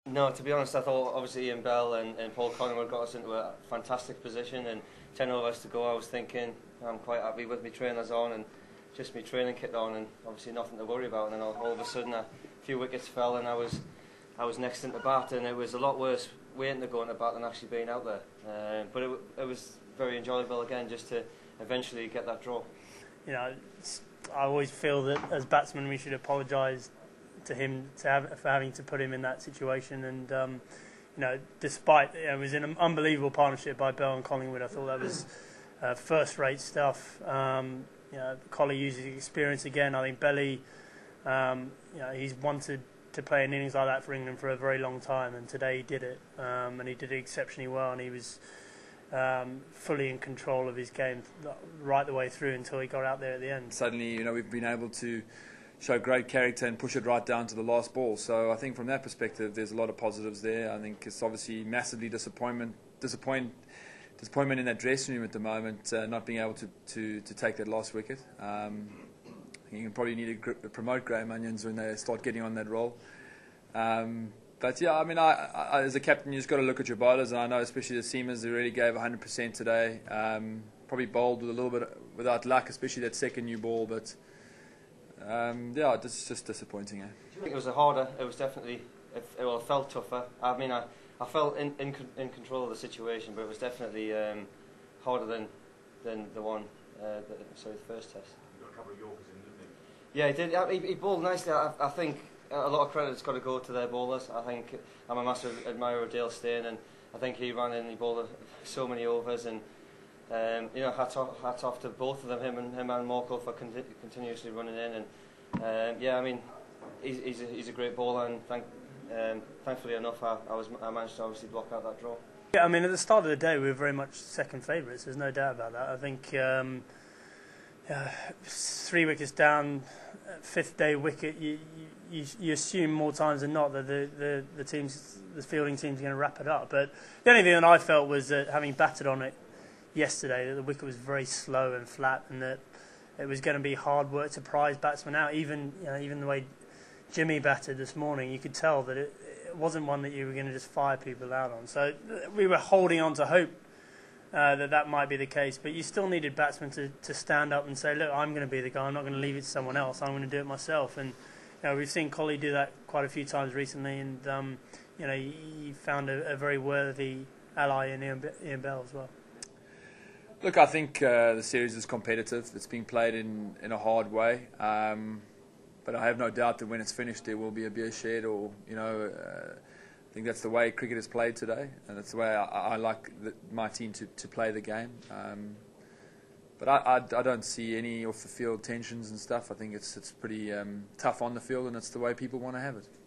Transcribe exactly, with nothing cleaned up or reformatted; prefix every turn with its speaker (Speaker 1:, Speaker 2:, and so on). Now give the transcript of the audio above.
Speaker 1: No, to be honest, I thought obviously Ian Bell and, and Paul Collingwood got us into a fantastic position, and ten overs to go. I was thinking I'm quite happy with my trainers on and just my training kit on, and obviously nothing to worry about. And then all, all of a sudden a few wickets fell, and I was I was next into bat, and it was a lot worse waiting to go into bat than actually being out there. Uh, but it, it was very enjoyable again, just to eventually get that draw.
Speaker 2: You know, I always feel that as batsmen we should apologise to him to have, for having to put him in that situation, and um, you know, despite you know, it was an unbelievable partnership by Bell and Collingwood. I thought that was uh, first-rate stuff. Um, you know, Collie used his experience again. I think Belly, um, you know, he's wanted to play an innings like that for England for a very long time, and today he did it, um, and he did it exceptionally well, and he was um, fully in control of his game right the way through until he got out there at the end.
Speaker 3: Suddenly, you know, we've been able to show great character and push it right down to the last ball. So I think from that perspective, there's a lot of positives there. I think it's obviously massively disappointment, disappoint, disappointment in that dressing room at the moment, uh, not being able to, to, to take that last wicket. Um, you can probably need to promote Graeme Onions when they start getting on that role. Um, but yeah, I mean, I, I, as a captain, you've just got to look at your bowlers, and I know especially the seamers, they really gave one hundred percent today. Um, probably bowled with a little bit without luck, especially that second new ball, but Um, yeah, it's just disappointing. Eh?
Speaker 1: I think it was a harder. It was definitely. It, well, it felt tougher. I mean, I, I felt in, in in control of the situation, but it was definitely um, harder than than the one. Uh, the, sorry, the first test.
Speaker 4: You got a couple of Yorkers in, didn't he?
Speaker 1: Yeah, he did. He, he bowled nicely. I, I think a lot of credit's got to go to their bowlers. I think I'm a massive admirer of Dale Steyn, and I think he ran in. He bowled so many overs, and Um, you know, hats off, hats off to both of them, him and him and Morkel, for con continuously running in. And um, yeah, I mean, he's he's a, he's a great bowler, and thank, um, thankfully enough, I, I was I managed to obviously block out that draw.
Speaker 2: Yeah, I mean, at the start of the day, we were very much second favourites. There's no doubt about that. I think um, uh, three wickets down, fifth day wicket. You, you you assume more times than not that the the the teams, the fielding team's going to wrap it up. But the only thing that I felt was that having batted on it yesterday, that the wicket was very slow and flat, and that it was going to be hard work to prize batsmen out. Even you know, even the way Jimmy batted this morning, you could tell that it, it wasn't one that you were going to just fire people out on. So we were holding on to hope uh, that that might be the case, but you still needed batsmen to, to stand up and say, look, I'm going to be the guy, I'm not going to leave it to someone else, I'm going to do it myself. And you know, we've seen Collie do that quite a few times recently, and um, you know, he, he found a, a very worthy ally in Ian, Ian Bell as well.
Speaker 3: Look, I think uh, the series is competitive. It's being played in, in a hard way, um, but I have no doubt that when it's finished, there will be a beer shared, or you know, uh, I think that's the way cricket is played today, and that's the way I, I like the, my team to, to play the game. Um, but I, I, I don't see any off the field tensions and stuff. I think it's it's pretty um, tough on the field, and it's the way people want to have it.